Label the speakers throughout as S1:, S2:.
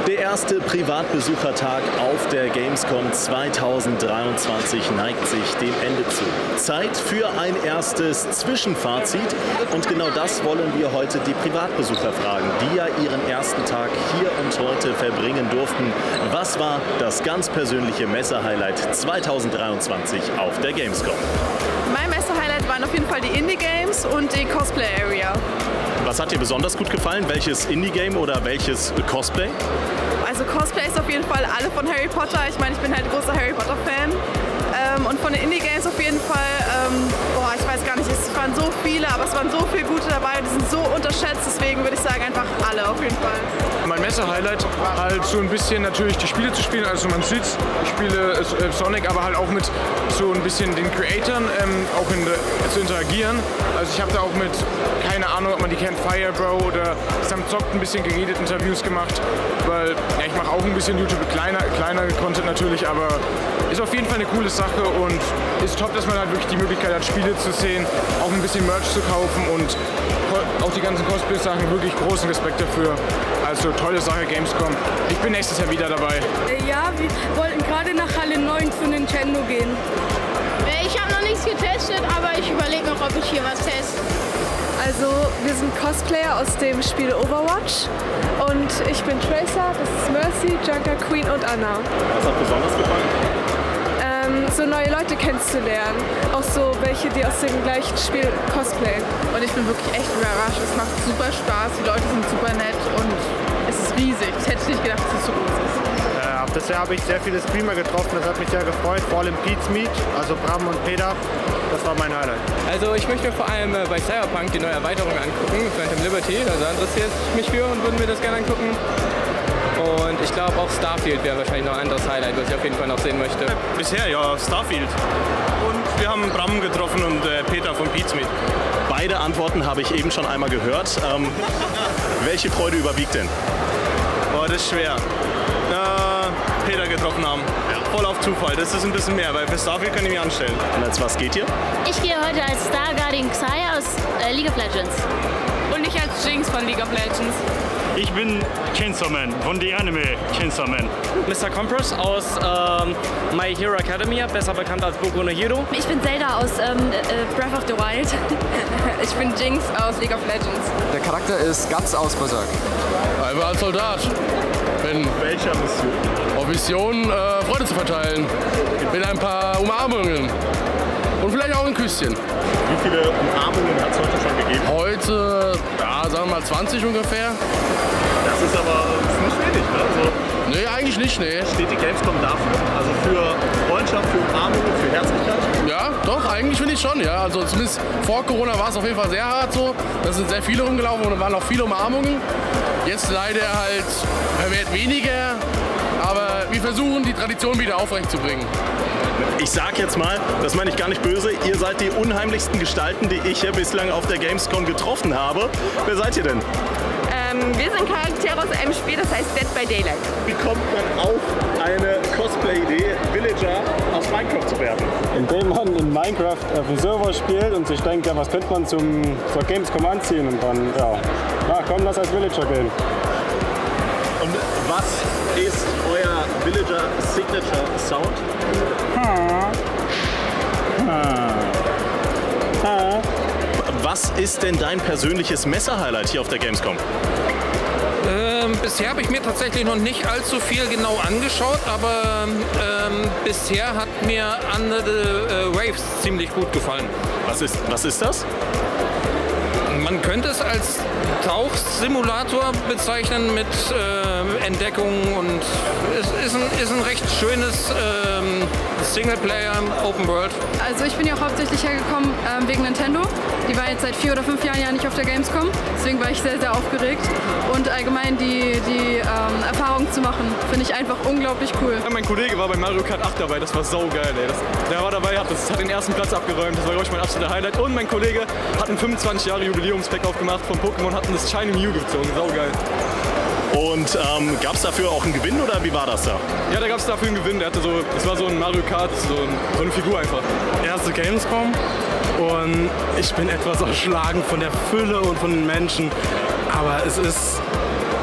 S1: Der erste Privatbesuchertag auf der Gamescom 2023 neigt sich dem Ende zu. Zeit für ein erstes Zwischenfazit und genau das wollen wir heute die Privatbesucher fragen, die ja ihren ersten Tag hier und heute verbringen durften. Was war das ganz persönliche Messehighlight 2023 auf der Gamescom?
S2: Mein Messehighlight waren auf jeden Fall die Indie-Games und die Cosplay-Area.
S1: Was hat dir besonders gut gefallen? Welches Indie-Game oder welches Cosplay?
S2: Also Cosplay ist auf jeden Fall alle von Harry Potter. Ich meine, ich bin halt großer Harry Potter-Fan. Und von den Indie-Games auf jeden Fall, ich weiß gar nicht, es waren so viele, aber es waren so viele gute dabei und die sind so unterschätzt, deswegen würde ich sagen, einfach alle auf jeden Fall.
S3: Mein Messer-Highlight halt so ein bisschen natürlich die Spiele zu spielen, also man sieht, ich spiele Sonic, aber halt auch mit so ein bisschen den Creatoren zu interagieren. Also ich habe da auch mit, keine Ahnung, ob man die kennt, Firebro oder Sam Zockt ein bisschen geredet, Interviews gemacht, weil ja, ich mache auch ein bisschen YouTube, kleiner Content natürlich, aber ist auf jeden Fall eine coole Sache und ist top, dass man halt wirklich die Möglichkeit hat, Spiele zu sehen, auch ein bisschen Merch zu kaufen und auch die ganzen Cosplay-Sachen, wirklich großen Respekt dafür. Also tolle Sache, Gamescom. Ich bin nächstes Jahr wieder dabei.
S4: Ja, wir wollten gerade nach Halle 9 zu Nintendo gehen.
S5: Ich habe noch nichts getestet, aber ich überlege noch, ob ich hier was teste.
S2: Also wir sind Cosplayer aus dem Spiel Overwatch und ich bin Tracer, das ist Mercy, Junker, Queen und Anna.
S1: Was hat besonders gefallen?
S2: So neue Leute kennenzulernen, auch so welche, die aus dem gleichen Spiel cosplayen. Und ich bin wirklich echt überrascht, es macht super Spaß, die Leute sind super nett und es ist riesig. Ich hätte nicht gedacht, dass es so groß ist.
S6: Bisher habe ich sehr viele Streamer getroffen, das hat mich sehr gefreut, vor allem Pete's Meet, also Bram und Peter, das war mein Highlight.
S7: Also ich möchte vor allem bei Cyberpunk die neue Erweiterung angucken, Phantom Liberty, also da interessiert mich für und würden mir das gerne angucken. Und ich glaube auch Starfield wäre wahrscheinlich noch ein anderes Highlight, was ich auf jeden Fall noch sehen möchte.
S3: Bisher ja, Starfield. Und wir haben Bram getroffen und Peter von Pete's Meet.
S1: Beide Antworten habe ich eben schon einmal gehört. Welche Freude überwiegt denn?
S3: Boah, das ist schwer. Peter getroffen haben. Ja. Voll auf Zufall, das ist ein bisschen mehr, weil für Starfield kann ich mich anstellen.
S1: Und als was geht ihr?
S5: Ich gehe heute als Star Guardian Xayah aus League of Legends.
S2: Und ich als Jinx von League of Legends.
S8: Ich bin Chainsaw Man von der Anime Chainsaw Man.
S7: Mr. Compress aus My Hero Academia, besser bekannt als Boku no Hero.
S2: Ich bin Zelda aus Breath of the Wild. Ich bin Jinx aus League of Legends.
S9: Der Charakter ist Guts aus Berserk.
S10: Ich war als Soldat.
S1: Welcher Mission?
S10: Auf Mission Freude zu verteilen. Mit ein paar Umarmungen. Und vielleicht auch ein Küsschen.
S1: Wie viele Umarmungen hat es heute schon gegeben?
S10: Heute, ja, sagen wir mal 20 ungefähr.
S1: Das ist aber nicht wenig, ne? Also
S10: nee, eigentlich nicht, nee.
S1: steht die Gamescom dafür? Also für Freundschaft, für Umarmungen, für Herzlichkeit?
S10: Ja, doch, eigentlich finde ich schon, ja. Also zumindest vor Corona war es auf jeden Fall sehr hart so. Da sind sehr viele rumgelaufen und waren auch viele Umarmungen. Jetzt leider halt vermehrt weniger. Aber wir versuchen, die Tradition wieder aufrechtzubringen.
S1: Ich sag jetzt mal, das meine ich gar nicht böse, ihr seid die unheimlichsten Gestalten, die ich hier bislang auf der Gamescom getroffen habe. Wer seid ihr denn?
S2: Wir sind Charaktere aus einem Spiel, das heißt Dead by Daylight.
S1: Wie kommt man auf eine Cosplay-Idee, Villager aus Minecraft zu werden?
S11: Indem man in Minecraft auf dem Server spielt und sich denkt, ja, was könnte man zur Gamescom anziehen und dann, ja, na komm, lass als Villager gehen.
S1: Und was ist euer Villager Signature Sound? Was ist denn dein persönliches Messer-Highlight hier auf der Gamescom?
S12: Bisher habe ich mir tatsächlich noch nicht allzu viel genau angeschaut, aber bisher hat mir Under the Waves ziemlich gut gefallen.
S1: Was ist das?
S12: Man könnte es als Tauchsimulator bezeichnen mit Entdeckungen und es ist ein recht schönes Singleplayer Open World.
S2: Also ich bin ja auch hauptsächlich hergekommen wegen Nintendo. Die war jetzt seit 4 oder 5 Jahren ja nicht auf der Gamescom. Deswegen war ich sehr, sehr aufgeregt. Und allgemein die Erfahrung zu machen, finde ich einfach unglaublich cool.
S3: Ja, mein Kollege war bei Mario Kart 8 dabei, das war saugeil, ey. Der war dabei, hat den ersten Platz abgeräumt, das war, glaube ich, mein absoluter Highlight. Und mein Kollege hat ein 25 Jahre Jubiläumspack aufgemacht von Pokémon, hat das Shiny Mew gezogen, saugeil.
S1: Und gab es dafür auch einen Gewinn oder wie war das da?
S3: Ja, da gab es dafür einen Gewinn. Das war so ein Mario Kart, so eine Figur einfach. Erste Gamescom und ich bin etwas erschlagen von der Fülle und von den Menschen. Aber es ist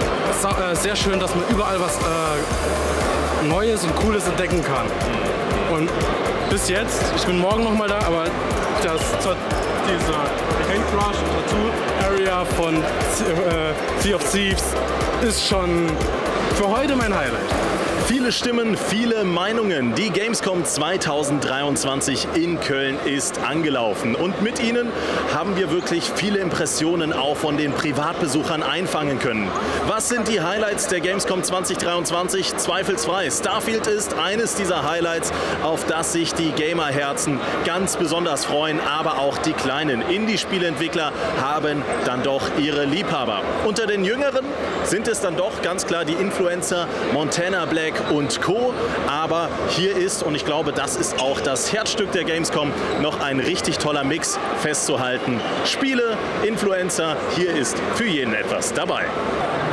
S13: sehr schön, dass man überall was Neues und Cooles entdecken kann. Und bis jetzt, ich bin morgen nochmal da, aber dieser Paintbrush und Tattoo-Area von Sea of Thieves ist schon für heute mein Highlight.
S1: Viele Stimmen, viele Meinungen. Die Gamescom 2023 in Köln ist angelaufen. Und mit ihnen haben wir wirklich viele Impressionen auch von den Privatbesuchern einfangen können. Was sind die Highlights der Gamescom 2023? Zweifelsfrei. Starfield ist eines dieser Highlights, auf das sich die Gamerherzen ganz besonders freuen. Aber auch die kleinen Indie-Spieleentwickler haben dann doch ihre Liebhaber. Unter den Jüngeren sind es dann doch ganz klar die Influencer Montana Black und Co. Aber hier ist, und ich glaube, das ist auch das Herzstück der Gamescom, noch ein richtig toller Mix festzuhalten. Spiele, Influencer, hier ist für jeden etwas dabei.